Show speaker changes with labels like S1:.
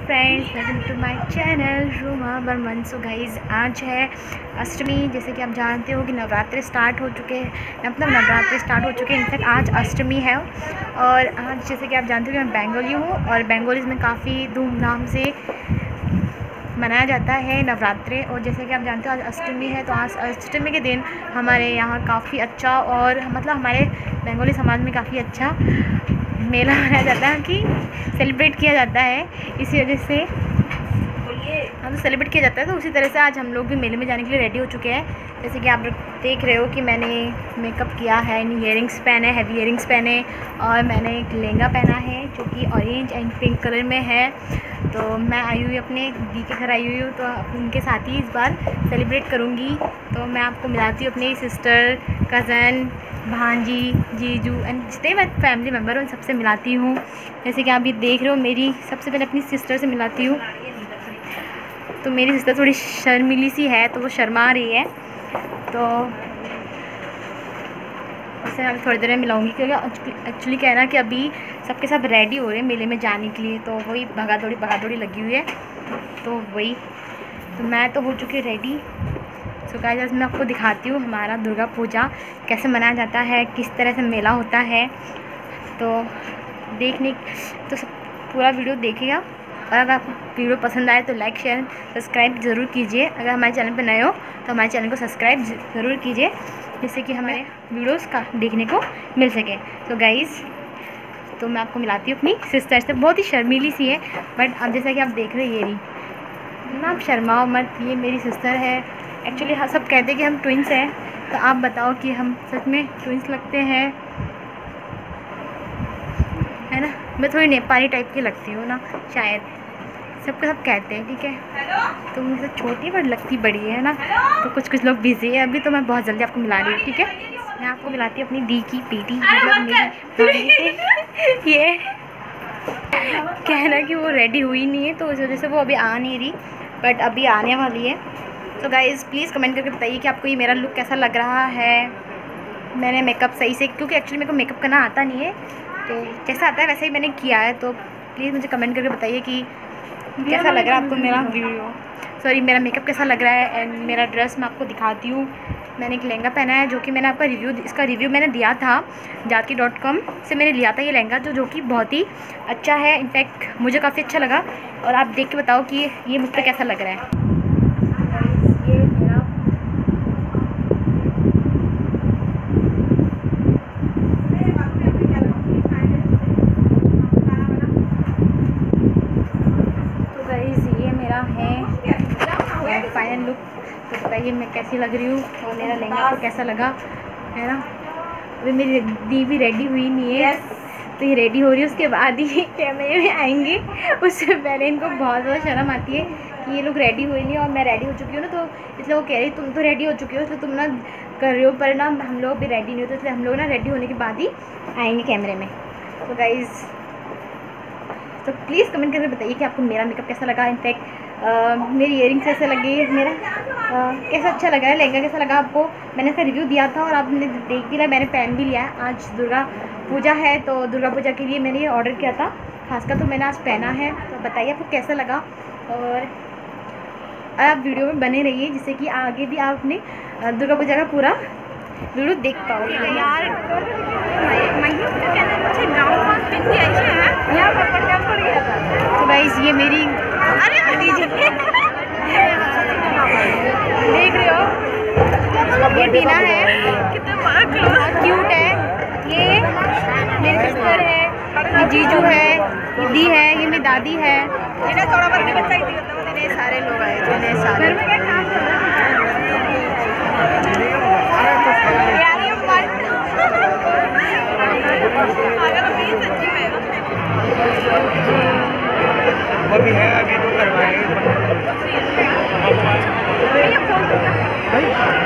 S1: Friends, welcome to my channel Ruma Barman. So guys, आज है अष्टमी। जैसे कि आप जानते हो कि नवरात्रि स्टार्ट हो चुके हैं, मतलब नवरात्रि स्टार्ट हो चुके हैं। इनफैक्ट आज अष्टमी है और आज जैसे कि आप जानते हो कि मैं बेंगोली हूँ और बेंगोलीज़ में काफ़ी धूमधाम से मनाया जाता है नवरात्रि। और जैसे कि आप जानते हो आज अष्टमी है, तो आज अष्टमी के दिन हमारे यहाँ काफ़ी अच्छा और मतलब हमारे बेंगोली समाज में काफ़ी अच्छा मेला मनाया जाता है कि सेलिब्रेट किया जाता है। इसी वजह से हम सेलिब्रेट किया जाता है। तो उसी तरह से आज हम लोग भी मेले में जाने के लिए रेडी हो चुके हैं। जैसे कि आप देख रहे हो कि मैंने मेकअप किया है, ईयरिंग्स पहने, हैवी ईयरिंग्स पहने और मैंने एक लहंगा पहना है जो कि ऑरेंज एंड पिंक कलर में है। तो मैं आई हुई अपने दी के घर आई हुई हूँ, तो उनके साथ ही इस बार सेलिब्रेट करूँगी। तो मैं आपको मिलाती हूँ अपनी सिस्टर, कज़न, भांजी, जीजू एंड जितने मैं फैमिली मेम्बर उन सबसे मिलाती हूँ। जैसे कि आप भी देख रहे हो, मेरी सबसे पहले अपनी सिस्टर से मिलाती हूँ। तो मेरी सिस्टर थोड़ी शर्मीली सी है, तो वो शर्मा रही है, तो उससे मैं थोड़ी देर में मिलाऊंगी। क्योंकि एक्चुअली क्या है ना कि अभी सबके सब रेडी हो रहे हैं मेले में जाने के लिए, तो वही भगा दौड़ी लगी हुई है। तो वही, तो मैं तो हो चुकी रेडी। सो गाइस, आज मैं आपको दिखाती हूँ हमारा दुर्गा पूजा कैसे मनाया जाता है, किस तरह से मेला होता है। तो देखने तो सब पूरा वीडियो देखिएगा और अगर आपको वीडियो पसंद आए तो लाइक शेयर सब्सक्राइब ज़रूर कीजिए। अगर हमारे चैनल पर नए हो तो हमारे चैनल को सब्सक्राइब ज़रूर कीजिए, जिससे कि हमारे वीडियोस का देखने को मिल सके। तो गाइस, तो मैं आपको मिलाती हूँ अपनी सिस्टर से। बहुत ही शर्मीली सी है, बट अब जैसा कि आप देख रहे हैं, ये रही ना, आप शर्माओ मत, ये मेरी सिस्टर है। एक्चुअली हाँ, सब कहते हैं कि हम ट्विंस हैं, तो आप बताओ कि हम सच में ट्विंस लगते हैं, है ना। मैं थोड़ी नेपाली टाइप की लगती हूँ ना शायद, सबको सब कहते हैं, ठीक है। तो मुझसे छोटी पर लगती बड़ी है ना, तो कुछ लोग बिजी है अभी। तो मैं बहुत जल्दी आपको मिला रही हूँ, ठीक है। मैं आपको मिलाती हूँ अपनी दी की बेटी, मतलब मेरी ये कहना कि वो रेडी हुई नहीं है, तो उस वजह से वो अभी आ नहीं रही, बट अभी आने वाली है। तो गाइज़, प्लीज़ कमेंट करके बताइए कि आपको ये मेरा लुक कैसा लग रहा है। मैंने मेकअप सही से, क्योंकि एक्चुअली मेरे को मेकअप करना आता नहीं है, तो जैसा आता है वैसे ही मैंने किया है। तो प्लीज़ मुझे कमेंट करके बताइए कि कैसा लग रहा है आपको मेरा वीडियो, सॉरी मेरा मेकअप कैसा लग रहा है। एंड मेरा ड्रेस मैं आपको दिखाती हूँ। मैंने एक लहंगा पहना है, जो कि मैंने आपका इसका रिव्यू मैंने दिया था, जाकी.com से मैंने लिया था ये लहंगा, जो कि बहुत ही अच्छा है। इनफैक्ट मुझे काफ़ी अच्छा लगा, और आप देख के बताओ कि ये मुझ पर कैसा लग रहा है। है फाइनल लुक। तो बताइए मैं कैसी लग रही हूँ और मेरा लहंगा आपको कैसा लगा, है ना। अभी मेरी दी भी रेडी हुई नहीं है, तो ये रेडी हो रही है, उसके बाद ही कैमरे में आएंगे। उससे पहले इनको बहुत ज़्यादा शर्म आती है कि ये लोग रेडी हुए नहीं और मैं रेडी हो चुकी हूँ ना, तो इसलिए वो कह रही तुम तो रेडी हो चुकी हो, इसलिए तुम ना कर रहे हो, पर ना हम लोग भी रेडी नहीं होते, इसलिए हम लोग ना रेडी होने के बाद ही आएंगे कैमरे में। तो गाइज़, तो प्लीज़ कमेंट करके बताइए कि आपको मेरा मेकअप कैसा लगा। इनफैक्ट मेरी ईयरिंग्स कैसे लगी, मेरा कैसा अच्छा लगा है, लहंगा कैसा लगा आपको। मैंने इसका रिव्यू दिया था और आपने देख भी लिया, मैंने पहन भी लिया है। आज दुर्गा पूजा है, तो दुर्गा पूजा के लिए मैंने ये ऑर्डर किया था खासकर, तो मैंने आज पहना है। तो बताइए आपको कैसा लगा, और आप वीडियो में बने रहिए, जिससे कि आगे भी आप अपने दुर्गा पूजा का पूरा वीडियो देख पाओगे। यार तो गाइस, ये मेरी देख रहे हो, ये टीना है, कितना क्यूट है। ये मेरी सिस्टर है, ये जीजू है, ये दी है, ये मेरी दादी है। इतने सारे लोग आए, इतने सारे।
S2: अभी है, अभी तो करवाएंगे।